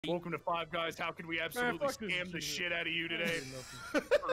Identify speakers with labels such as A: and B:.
A: Welcome to Five Guys. How can we absolutely scam the shit out of you today?